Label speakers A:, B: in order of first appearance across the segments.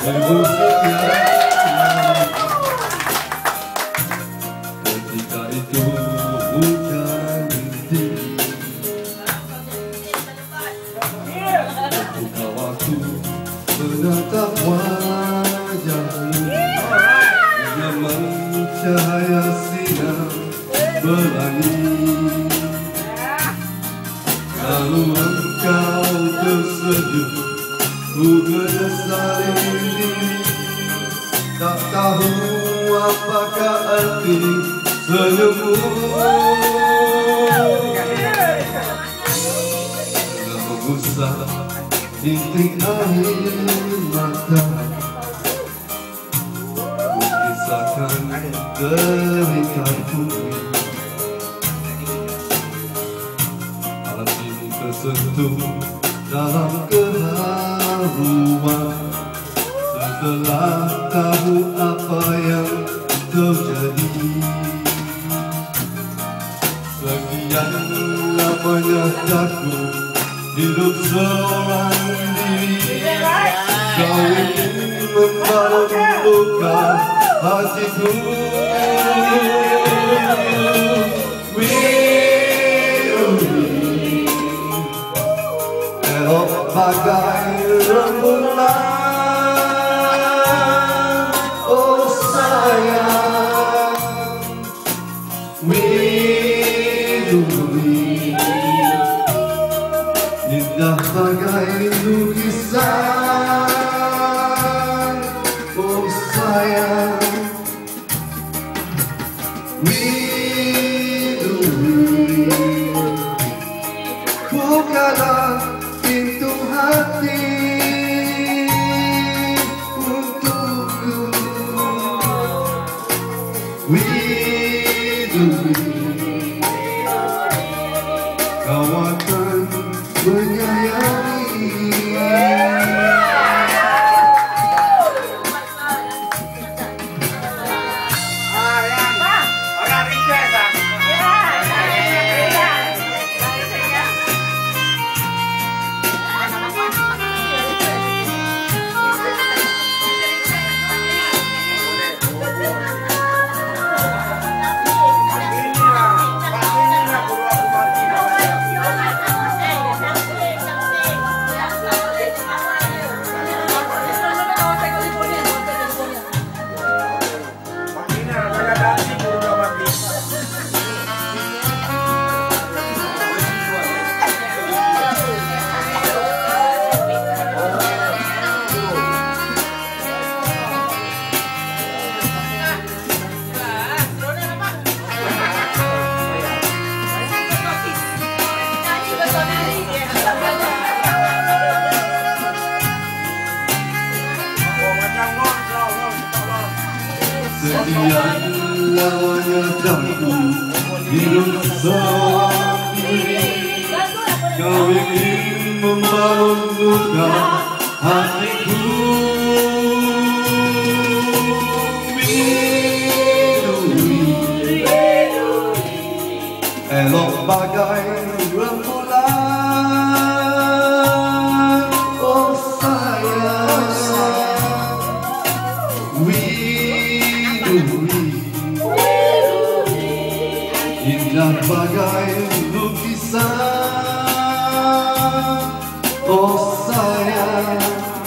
A: Ketika itu hujan rintik, buka waktu menatap wajahmu dengan mencahaya sinar pelangi. Lalu engkau tersenyum, ku menyesali diri, tak tahu apakah arti senyummu. Telah mengusap titik air mata, ku kisahkan terikanku. Alam ini tersentuh dalam keharuan setelah tahu apa yang terjadi. Sekian lamanya aku hidup seorang diri, kau ingin membalut luka hatiku. Elok bagai rembulan, oh sayang, widuri, indah bagai lukisan, oh sayang, widuri, bukalah pintu hati untukku, widuri, kau akan menyayangi. Sekian lamanya aku hidup seorang diri, kau ingin membalut luka hatiku. Widuri, elok bagai rembulan, oh sayang, indah bagai lukisan, oh sayang,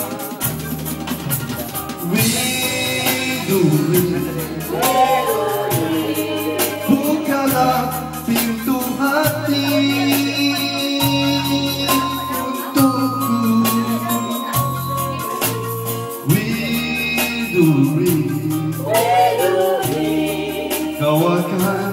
A: widuri, bukalah pintu hati untukku, widuri, kau akan